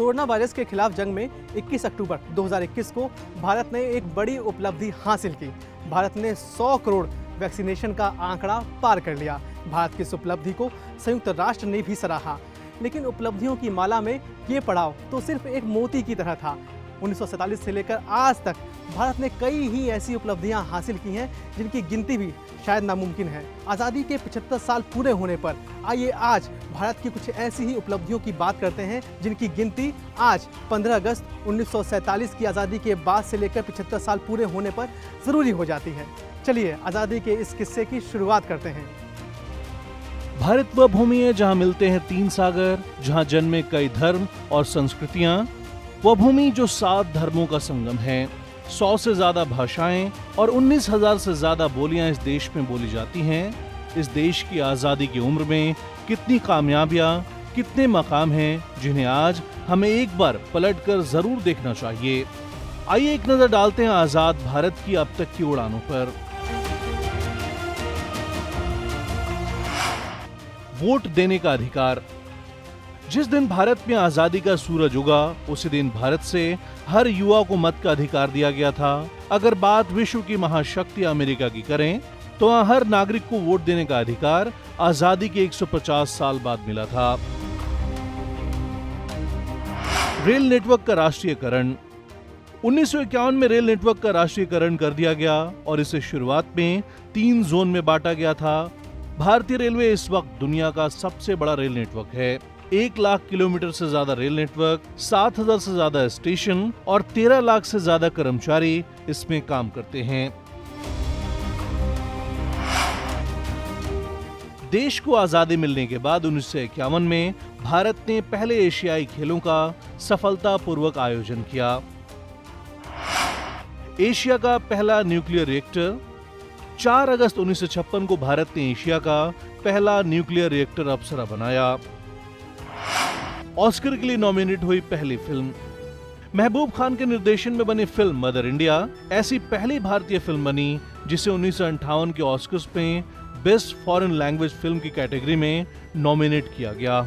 Corona virus के खिलाफ जंग में 21 अक्टूबर 2021 को भारत ने एक बड़ी उपलब्धि हासिल की। भारत ने 100 करोड़ वैक्सीनेशन का आंकड़ा पार कर लिया। भारत की इस उपलब्धि को संयुक्त राष्ट्र ने भी सराहा, लेकिन उपलब्धियों की माला में ये पड़ाव तो सिर्फ एक मोती की तरह था। 1947 से लेकर आज तक भारत ने कई ही ऐसी उपलब्धियां हासिल की हैं जिनकी गिनती भी शायद नामुमकिन है। आज़ादी के 75 साल पूरे होने पर आइए आज भारत की कुछ ऐसी ही उपलब्धियों की बात करते हैं जिनकी गिनती आज 15 अगस्त 1947 की आज़ादी के बाद से लेकर 75 साल पूरे होने पर ज़रूरी हो जाती है। चलिए आज़ादी के इस किस्से की शुरुआत करते हैं। भारत वह भूमि है जहाँ मिलते हैं 3 सागर, जहाँ जन्मे कई धर्म और संस्कृतियाँ। वह भूमि जो 7 धर्मों का संगम है, 100 से ज्यादा भाषाएं और 19,000 से ज्यादा बोलियां इस देश में बोली जाती हैं। इस देश की आजादी की उम्र में कितनी कामयाबियां, कितने मकाम हैं जिन्हें आज हमें एक बार पलटकर जरूर देखना चाहिए। आइए एक नजर डालते हैं आजाद भारत की अब तक की उड़ानों पर। वोट देने का अधिकार। जिस दिन भारत में आजादी का सूरज उगा, उसी दिन भारत से हर युवा को मत का अधिकार दिया गया था। अगर बात विश्व की महाशक्ति अमेरिका की करें, तो वहां हर नागरिक को वोट देने का अधिकार आजादी के 150 साल बाद मिला था। रेल नेटवर्क का राष्ट्रीयकरण। 1951 में रेल नेटवर्क का राष्ट्रीयकरण कर दिया गया और इसे शुरुआत में 3 जोन में बांटा गया था। भारतीय रेलवे इस वक्त दुनिया का सबसे बड़ा रेल नेटवर्क है। 1 लाख किलोमीटर से ज्यादा रेल नेटवर्क, 7,000 से ज्यादा स्टेशन और 13 लाख से ज्यादा कर्मचारी इसमें काम करते हैं। देश को आजादी मिलने के बाद 1951 में भारत ने पहले एशियाई खेलों का सफलतापूर्वक आयोजन किया। एशिया का पहला न्यूक्लियर रिएक्टर। 4 अगस्त 1956 को भारत ने एशिया का पहला न्यूक्लियर रिएक्टर अप्सरा बनाया। ऑस्कर के लिए नॉमिनेट हुई पहली फिल्म। महबूब खान के निर्देशन में बनी फिल्म मदर इंडिया ऐसी पहली भारतीय फिल्म बनी जिसे 1958 के ऑस्कर्स में बेस्ट फॉरेन लैंग्वेज फिल्म की कैटेगरी में नॉमिनेट किया गया।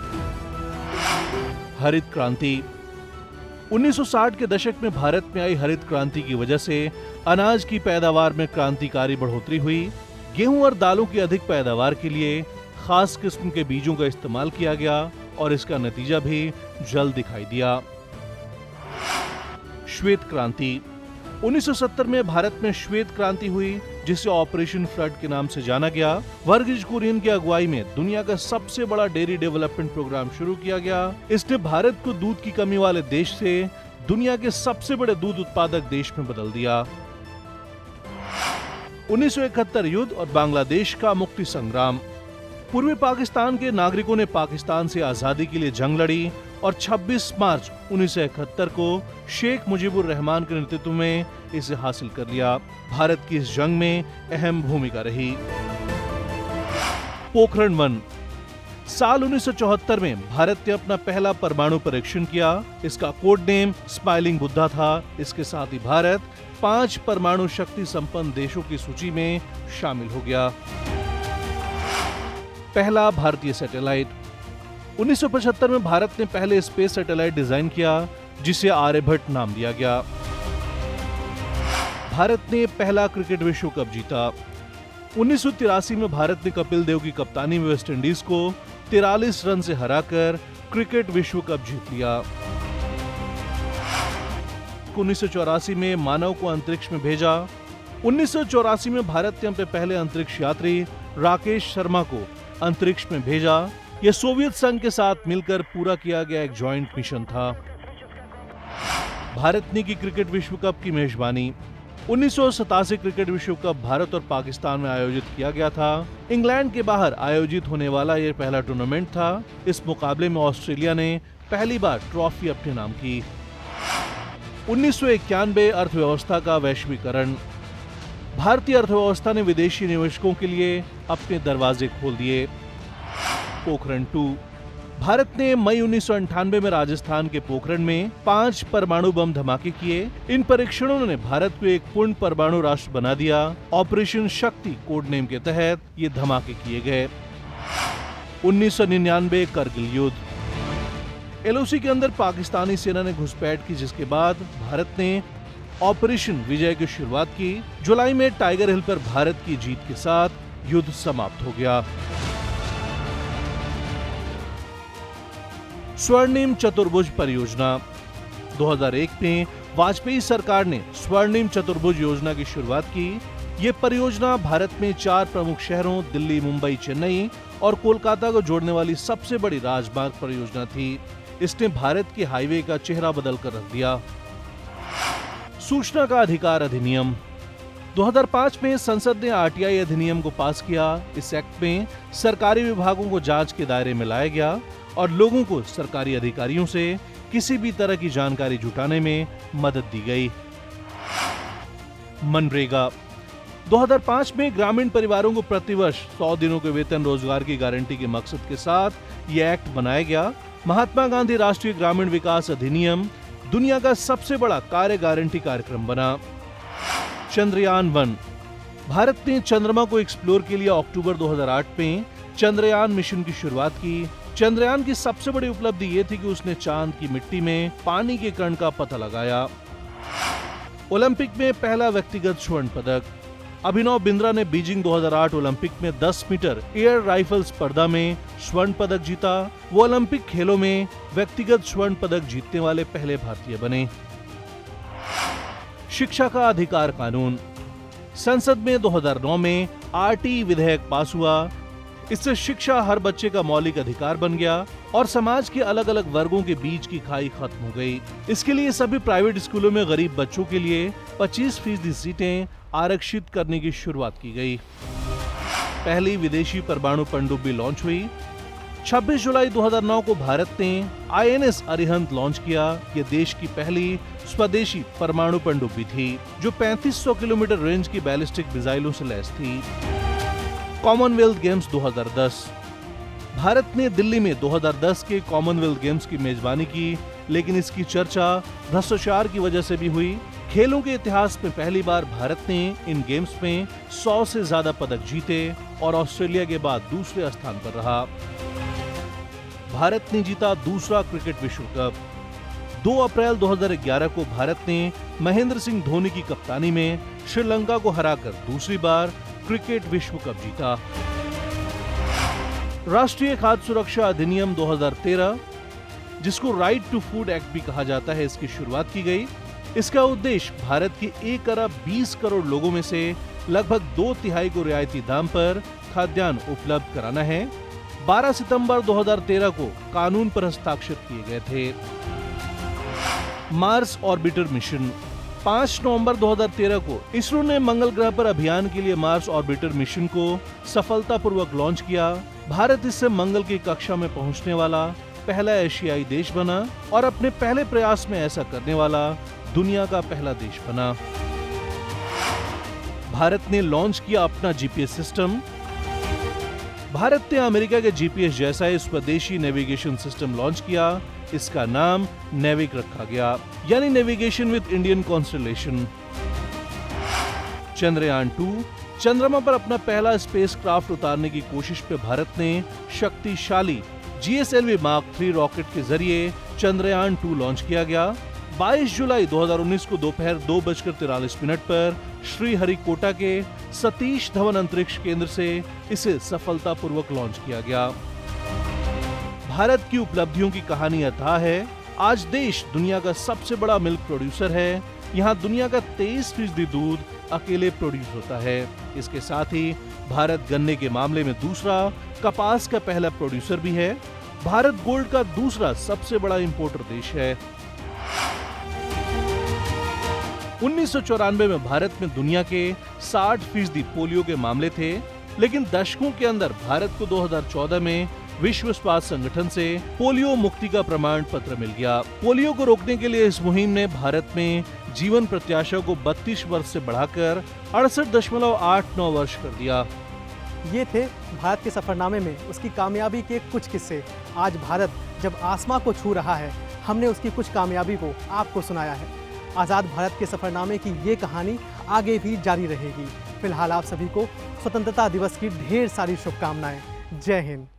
हरित क्रांति। 1960 के दशक में भारत में आई हरित क्रांति की वजह से अनाज की पैदावार में क्रांतिकारी बढ़ोतरी हुई। गेहूं और दालों की अधिक पैदावार के लिए खास किस्म के बीजों का इस्तेमाल किया गया और इसका नतीजा भी जल्द दिखाई दिया। श्वेत क्रांति। 1970 में भारत में श्वेत क्रांति हुई जिसे ऑपरेशन फ्लड के नाम से जाना गया। वर्गीज कुरियन की अगुवाई में दुनिया का सबसे बड़ा डेयरी डेवलपमेंट प्रोग्राम शुरू किया गया। इसने भारत को दूध की कमी वाले देश से दुनिया के सबसे बड़े दूध उत्पादक देश में बदल दिया। 1971 युद्ध और बांग्लादेश का मुक्ति संग्राम। पूर्वी पाकिस्तान के नागरिकों ने पाकिस्तान से आजादी के लिए जंग लड़ी और 26 मार्च 1971 को शेख मुजीबुर रहमान के नेतृत्व में इसे हासिल कर लिया। भारत की इस जंग में अहम भूमिका रही। पोखरण 1। साल 1974 में भारत ने अपना पहला परमाणु परीक्षण किया। इसका कोड नेम स्माइलिंग बुद्धा था। इसके साथ ही भारत 5 परमाणु शक्ति संपन्न देशों की सूची में शामिल हो गया। पहला भारतीय सैटेलाइट। 1975 में भारत ने पहले स्पेस सैटेलाइट डिजाइन किया जिसे आर्यभट्ट नाम दिया गया। भारत ने पहला क्रिकेट विश्व कप जीता। 1983 में भारत ने कपिल देव की कप्तानी में वेस्ट इंडीज को 43 रन से हराकर क्रिकेट विश्व कप जीत लिया। 1984 में मानव को अंतरिक्ष में भेजा। 1984 में भारत ने अपने पहले अंतरिक्ष यात्री राकेश शर्मा को अंतरिक्ष में भेजा। यह सोवियत संघ के साथ मिलकर पूरा किया गया एक जॉइंट मिशन था। भारत ने की क्रिकेट विश्व कप की मेजबानी। 1987 क्रिकेट विश्व कप भारत और पाकिस्तान में आयोजित किया गया था। इंग्लैंड के बाहर आयोजित होने वाला यह पहला टूर्नामेंट था। इस मुकाबले में ऑस्ट्रेलिया ने पहली बार ट्रॉफी अपने नाम की। 1991 अर्थव्यवस्था का वैश्वीकरण। भारतीय अर्थव्यवस्था ने विदेशी निवेशकों के लिए अपने दरवाजे खोल दिए। पोखरण 2। भारत ने मई 1998 में राजस्थान के पोखरण में 5 परमाणु बम धमाके किए। इन परीक्षणों ने भारत को एक पूर्ण परमाणु राष्ट्र बना दिया। ऑपरेशन शक्ति कोड नेम के तहत ये धमाके किए गए। 1999 करगिल युद्ध। एलओसी के अंदर पाकिस्तानी सेना ने घुसपैठ की, जिसके बाद भारत ने ऑपरेशन विजय की शुरुआत की। जुलाई में टाइगर हिल पर भारत की जीत के साथ युद्ध समाप्त हो गया। स्वर्णिम चतुर्भुज परियोजना 2001 में वाजपेयी सरकार ने स्वर्णिम चतुर्भुज योजना की शुरुआत की। ये परियोजना भारत में 4 प्रमुख शहरों दिल्ली, मुंबई, चेन्नई और कोलकाता को जोड़ने वाली सबसे बड़ी राजमार्ग परियोजना थी। इसने भारत के हाईवे का चेहरा बदल कर रख दिया। सूचना का अधिकार अधिनियम 2005 में संसद ने आरटीआई अधिनियम को पास किया। इस एक्ट में सरकारी विभागों को जांच के दायरे में लाया गया और लोगों को सरकारी अधिकारियों से किसी भी तरह की जानकारी जुटाने में मदद दी गई। मनरेगा 2005 में ग्रामीण परिवारों को प्रतिवर्ष 100 दिनों के वेतन रोजगार की गारंटी के मकसद के साथ यह एक्ट बनाया गया। महात्मा गांधी राष्ट्रीय ग्रामीण विकास अधिनियम दुनिया का सबसे बड़ा कार्य गारंटी कार्यक्रम बना। चंद्रयान 1 भारत ने चंद्रमा को एक्सप्लोर के लिए अक्टूबर 2008 में चंद्रयान मिशन की शुरुआत की। चंद्रयान की सबसे बड़ी उपलब्धि ये थी कि उसने चांद की मिट्टी में पानी के कण का पता लगाया। ओलंपिक में पहला व्यक्तिगत स्वर्ण पदक अभिनव बिंद्रा ने बीजिंग 2008 ओलंपिक में 10 मीटर एयर राइफल स्पर्धा में स्वर्ण पदक जीता। वो ओलंपिक खेलों में व्यक्तिगत स्वर्ण पदक जीतने वाले पहले भारतीय बने। शिक्षा का अधिकार कानून संसद में 2009 में आरटी विधेयक पास हुआ। इससे शिक्षा हर बच्चे का मौलिक अधिकार बन गया और समाज के अलग अलग वर्गों के बीच की खाई खत्म हो गई। इसके लिए सभी प्राइवेट स्कूलों में गरीब बच्चों के लिए 25% सीटें आरक्षित करने की शुरुआत की गई। पहली विदेशी परमाणु पनडुब्बी लॉन्च हुई। 26 जुलाई 2009 को भारत ने आईएनएस अरिहंत लॉन्च किया। यह देश की पहली स्वदेशी परमाणु पनडुब्बी थी जो 3500 किलोमीटर रेंज की बैलिस्टिक मिसाइलों से लैस थी। कॉमनवेल्थ गेम्स 2010 भारत ने दिल्ली में 2010 के कॉमनवेल्थ गेम्स की मेजबानी की, लेकिन इसकी चर्चा भ्रष्टाचार की वजह से भी हुई। खेलों के इतिहास में पहली बार भारत ने इन गेम्स में 100 से ज्यादा पदक जीते और ऑस्ट्रेलिया के बाद दूसरे स्थान पर रहा। भारत ने जीता दूसरा क्रिकेट विश्व कप। 2 अप्रैल 2011 को भारत ने महेंद्र सिंह धोनी की कप्तानी में श्रीलंका को हराकर दूसरी बार क्रिकेट विश्व कप जीता। राष्ट्रीय खाद्य सुरक्षा अधिनियम 2013, जिसको राइट टू फूड एक्ट भी कहा जाता है, इसकी शुरुआत की गई। इसका उद्देश्य भारत के 1 अरब 20 करोड़ लोगों में से लगभग 2/3 को रियायती दाम पर खाद्यान्न उपलब्ध कराना है। 12 सितंबर 2013 को कानून पर हस्ताक्षर किए गए थे। मार्स ऑर्बिटर मिशन 5 नवंबर 2013 को इसरो ने मंगल ग्रह पर अभियान के लिए मार्स ऑर्बिटर मिशन को सफलतापूर्वक लॉन्च किया। भारत इससे मंगल की कक्षा में पहुंचने वाला पहला एशियाई देश बना और अपने पहले प्रयास में ऐसा करने वाला दुनिया का पहला देश बना। भारत ने लॉन्च किया अपना जीपीएस सिस्टम। भारत ने अमेरिका के जीपीएस जैसा ही स्वदेशी नेविगेशन सिस्टम लॉन्च किया। इसका नाम नेविक रखा गया, यानी navigation with Indian constellation. Chandrayaan 2 चंद्रमा पर अपना पहला स्पेसक्राफ्ट उतारने की कोशिश पे भारत ने शक्तिशाली GSLV Mark 3 रॉकेट के जरिए चंद्रयान 2 लॉन्च किया गया। 22 जुलाई 2019 को दोपहर 2:43 पर श्रीहरिकोटा के सतीश धवन अंतरिक्ष केंद्र से इसे सफलतापूर्वक लॉन्च किया गया। भारत की उपलब्धियों की कहानी अथाह है। आज देश दुनिया का सबसे बड़ा मिल्क प्रोड्यूसर है। यहाँ दुनिया का 23% दूध अकेले प्रोड्यूस होता है। इसके साथ ही भारत गन्ने के मामले में दूसरा, कपास का पहला प्रोड्यूसर भी है। भारत गोल्ड का दूसरा सबसे बड़ा इंपोर्टर देश है। 1994 में भारत में दुनिया के 60% पोलियो के मामले थे, लेकिन दशकों के अंदर भारत को 2014 में विश्व स्वास्थ्य संगठन से पोलियो मुक्ति का प्रमाण पत्र मिल गया। पोलियो को रोकने के लिए इस मुहिम ने भारत में जीवन प्रत्याशा को 32 वर्ष से बढ़ाकर 68.89 वर्ष कर दिया। ये थे भारत के सफरनामे में उसकी कामयाबी के कुछ किस्से। आज भारत जब आसमां को छू रहा है, हमने उसकी कुछ कामयाबी को आपको सुनाया है। आज़ाद भारत के सफरनामे की ये कहानी आगे भी जारी रहेगी। फिलहाल आप सभी को स्वतंत्रता दिवस की ढेर सारी शुभकामनाएं। जय हिंद।